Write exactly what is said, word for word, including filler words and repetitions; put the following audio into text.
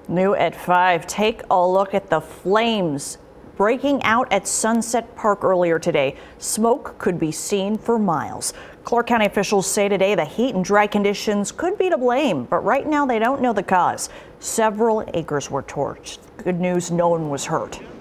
New at five, take a look at the flames breaking out at Sunset Park earlier today. Smoke could be seen for miles. Clark County officials say today the heat and dry conditions could be to blame, but right now they don't know the cause. Several acres were torched. Good news, no one was hurt.